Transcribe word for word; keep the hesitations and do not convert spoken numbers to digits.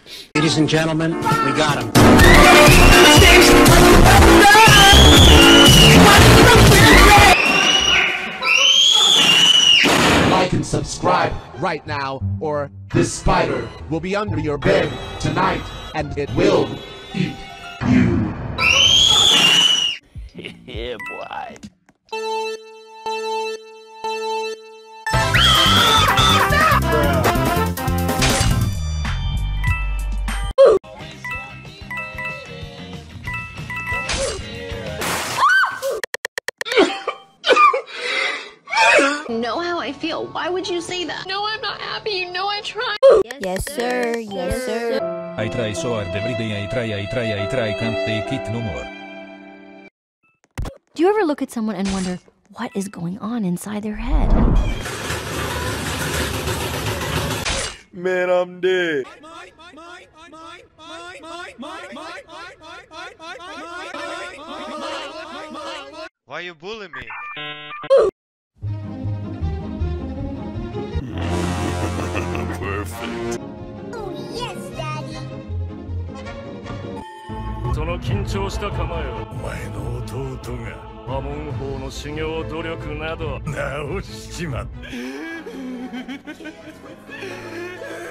Ladies and gentlemen, we got him. Like and subscribe right now, or this spider will be under your bed tonight, and it will eat you. Yeah, boy. Know how I feel. Why would you say that? No, I'm not happy. You know I tried. Yes, sir. Yes, sir. I try so hard every day. I try, I try, I try. Can't take it no more. Do you ever look at someone and wonder what is going on inside their head? Man, I'm dead. Why you bullying me? Perfect. Oh, yes, Daddy. その緊張した構えをお前の弟が破門法の修行努力など直しちまった。